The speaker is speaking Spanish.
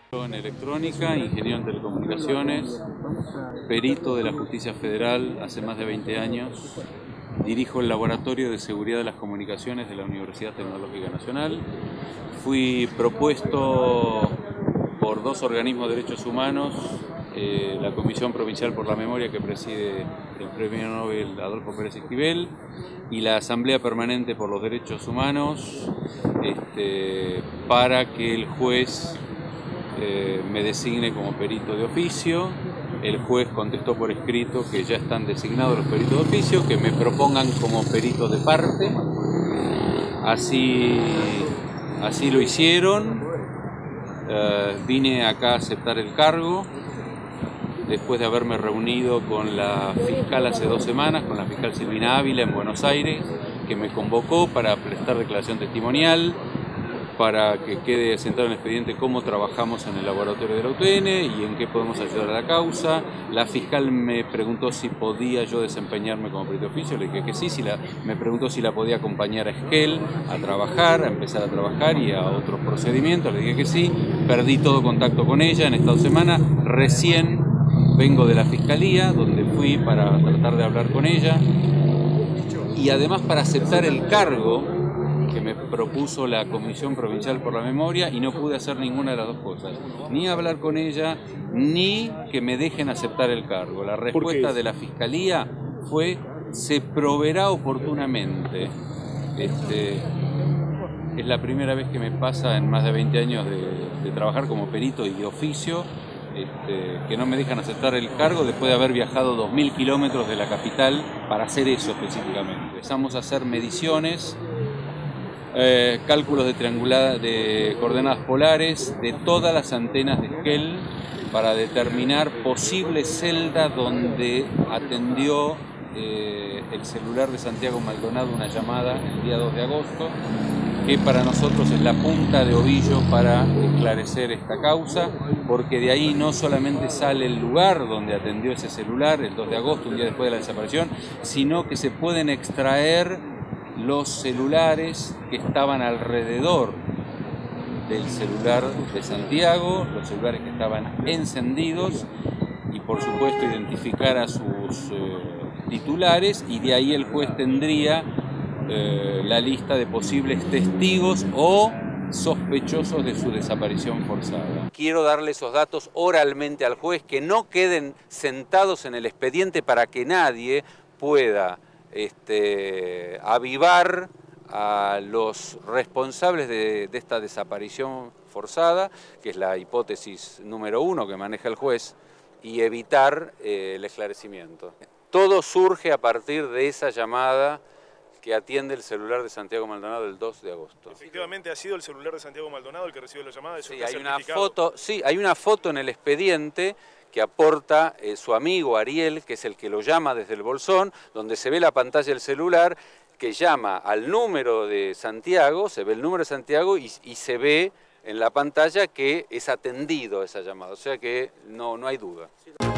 En electrónica, ingeniero en telecomunicaciones, perito de la Justicia Federal hace más de 20 años. Dirijo el Laboratorio de Seguridad de las Comunicaciones de la Universidad Tecnológica Nacional. Fui propuesto por dos organismos de derechos humanos, la Comisión Provincial por la Memoria que preside el Premio Nobel Adolfo Pérez Esquivel y la Asamblea Permanente por los Derechos Humanos, para que el juez me designe como perito de oficio. El juez contestó por escrito que ya están designados los peritos de oficio, que me propongan como perito de parte. Así lo hicieron. Vine acá a aceptar el cargo después de haberme reunido con la fiscal hace 2 semanas, con la fiscal Silvina Ávila en Buenos Aires, que me convocó para prestar declaración testimonial, para que quede sentado en el expediente cómo trabajamos en el laboratorio de la UTN y en qué podemos ayudar a la causa. La fiscal me preguntó si podía yo desempeñarme como perito de oficio, le dije que sí. Me preguntó si la podía acompañar a Esquel a trabajar, a empezar a trabajar y a otros procedimientos, le dije que sí. Perdí todo contacto con ella en esta 2 semanas, recién vengo de la fiscalía, donde fui para tratar de hablar con ella y además para aceptar el cargo que me propuso la Comisión Provincial por la Memoria, y no pude hacer ninguna de las dos cosas, ni hablar con ella, ni que me dejen aceptar el cargo. La respuesta de la Fiscalía fue: se proveerá oportunamente. Es la primera vez que me pasa en más de 20 años de trabajar como perito y de oficio, que no me dejan aceptar el cargo después de haber viajado 2000 kilómetros de la capital para hacer eso específicamente. Empezamos a hacer mediciones, cálculos de coordenadas polares de todas las antenas de Esquel para determinar posible celda donde atendió el celular de Santiago Maldonado una llamada el día 2 de agosto, que para nosotros es la punta de ovillo para esclarecer esta causa, porque de ahí no solamente sale el lugar donde atendió ese celular el 2 de agosto, un día después de la desaparición, sino que se pueden extraer los celulares que estaban alrededor del celular de Santiago, los celulares que estaban encendidos, y por supuesto identificar a sus titulares, y de ahí el juez tendría la lista de posibles testigos o sospechosos de su desaparición forzada. Quiero darle esos datos oralmente al juez, que no queden sentados en el expediente para que nadie pueda avivar a los responsables de esta desaparición forzada, que es la hipótesis número 1 que maneja el juez, y evitar el esclarecimiento. Todo surge a partir de esa llamada que atiende el celular de Santiago Maldonado el 2 de agosto. Efectivamente, ha sido el celular de Santiago Maldonado el que recibió la llamada. Sí, hay una foto en el expediente que aporta su amigo Ariel, que es el que lo llama desde el bolsón, donde se ve la pantalla del celular, que llama al número de Santiago, se ve el número de Santiago y se ve en la pantalla que es atendido esa llamada, o sea que no hay duda.